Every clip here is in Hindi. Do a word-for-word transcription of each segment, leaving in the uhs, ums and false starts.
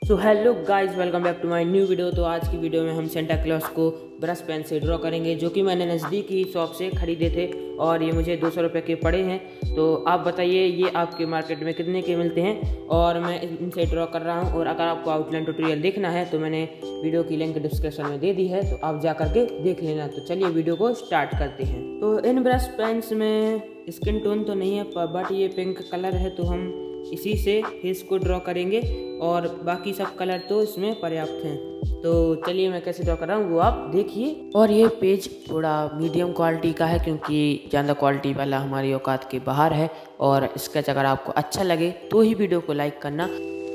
So hello guys, welcome back to my new video. तो आज की वीडियो में हम सेंटा क्लॉज को ब्रश पेन से ड्रॉ करेंगे, जो कि मैंने नज़दीक की शॉप से ख़रीदे थे और ये मुझे दो सौ रुपये के पड़े हैं। तो आप बताइए ये आपके मार्केट में कितने के मिलते हैं, और मैं इनसे ड्रॉ कर रहा हूँ। और अगर आपको आउटलाइन ट्यूटोरियल देखना है तो मैंने वीडियो की लिंक डिस्क्रिप्शन में दे दी है, तो आप जा करके देख लेना। तो चलिए वीडियो को स्टार्ट करते हैं। तो इन ब्रश पेन्स में स्किन टोन तो नहीं है, बट ये पिंक कलर है, तो हम इसी से फेस को ड्रॉ करेंगे और बाकी सब कलर तो इसमें पर्याप्त हैं। तो चलिए मैं कैसे ड्रॉ कर रहा हूँ वो आप देखिए। और ये पेज थोड़ा मीडियम क्वालिटी का है, क्योंकि ज़्यादा क्वालिटी वाला हमारी औकात के बाहर है। और स्केच अगर आपको अच्छा लगे तो ही वीडियो को लाइक करना।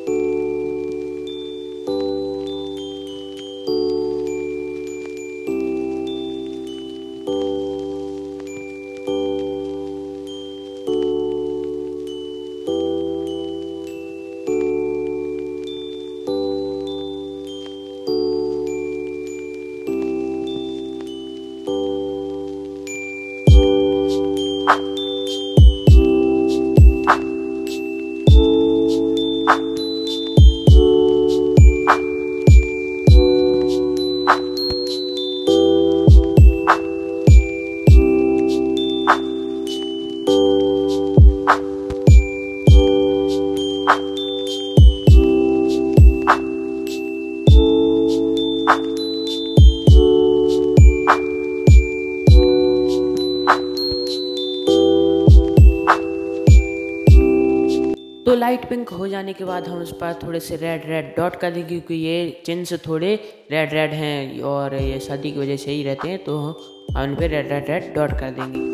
तो लाइट पिंक हो जाने के बाद हम उस पर थोड़े से रेड रेड डॉट कर देंगे, क्योंकि ये चिन्ह थोड़े रेड रेड हैं और ये सर्दी की वजह से ही रहते हैं, तो हम उन पर रेड रेड रेड डॉट कर देंगे।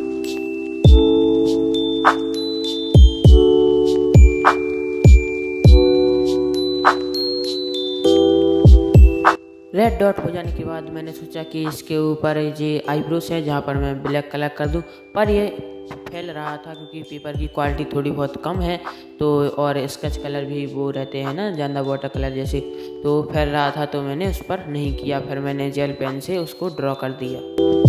रेड डॉट हो जाने के बाद मैंने सोचा कि इसके ऊपर ये आईब्रोज है, जहाँ पर मैं ब्लैक कलर कर दूँ, पर ये फैल रहा था क्योंकि पेपर की क्वालिटी थोड़ी बहुत कम है। तो और स्केच कलर भी वो रहते हैं ना, ज़्यादा वाटर कलर जैसे, तो फैल रहा था, तो मैंने उस पर नहीं किया। फिर मैंने जेल पेन से उसको ड्रॉ कर दिया।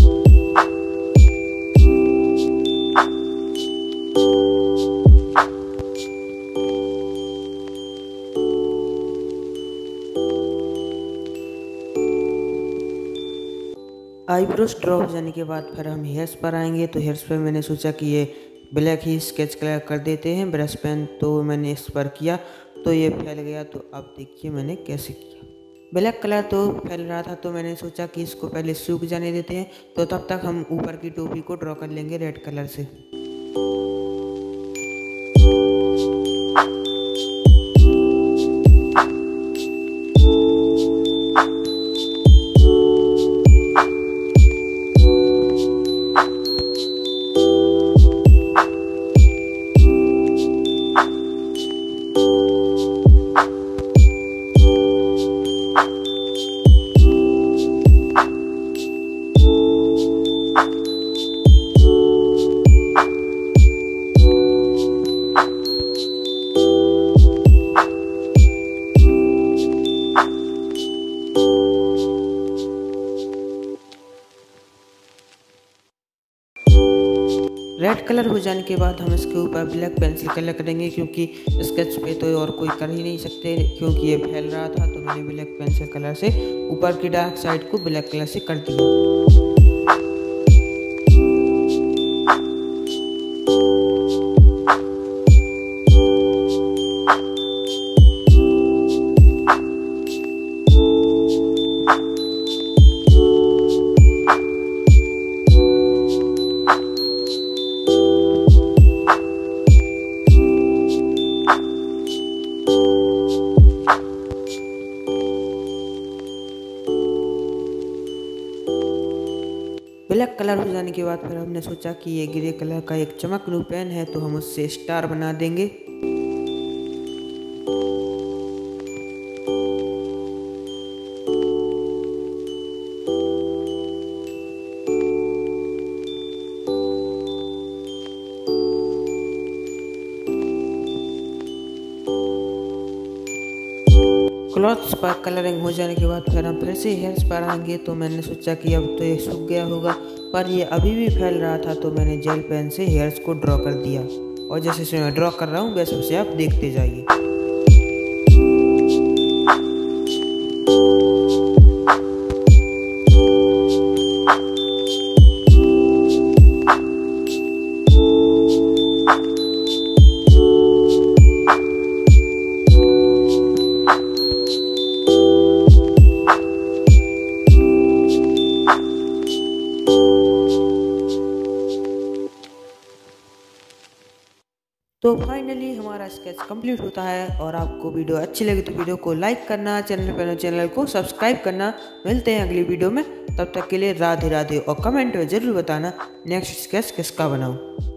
आईब्रोज ड्रॉ हो जाने के बाद फिर हम हेयर्स पर आएंगे। तो हेयर्स पर मैंने सोचा कि ये ब्लैक ही स्केच कलर कर देते हैं ब्रश पेन, तो मैंने इस पर किया तो ये फैल गया। तो आप देखिए मैंने कैसे किया। ब्लैक कलर तो फैल रहा था, तो मैंने सोचा कि इसको पहले सूख जाने देते हैं, तो तब तक हम ऊपर की टोपी को ड्रॉ कर लेंगे रेड कलर से। रेड कलर हो जाने के बाद हम इसके ऊपर ब्लैक पेंसिल कलर करेंगे, क्योंकि स्केच पे तो और कोई कर ही नहीं सकते, क्योंकि ये फैल रहा था। तो मैंने ब्लैक पेंसिल कलर से ऊपर की डार्क साइड को ब्लैक कलर से कर दिया। ब्लैक कलर हो जाने के बाद फिर हमने सोचा कि ये ग्रे कलर का एक चमकलू पेन है, तो हम उससे स्टार बना देंगे। क्लॉथ्स पर कलरिंग हो जाने के बाद फिर हम फिर से हेयर्स पर आएंगे। तो मैंने सोचा कि अब तो ये सूख गया होगा, पर ये अभी भी फैल रहा था, तो मैंने जेल पेन से हेयर्स को ड्रॉ कर दिया। और जैसे मैं ड्रॉ कर रहा हूँ वैसे उसे आप देखते जाइए। तो फाइनली हमारा स्केच कंप्लीट होता है। और आपको वीडियो अच्छी लगी तो वीडियो को लाइक करना, चैनल पर चैनल को सब्सक्राइब करना। मिलते हैं अगली वीडियो में, तब तक के लिए राधे राधे। और कमेंट में ज़रूर बताना नेक्स्ट स्केच किसका बनाऊँ।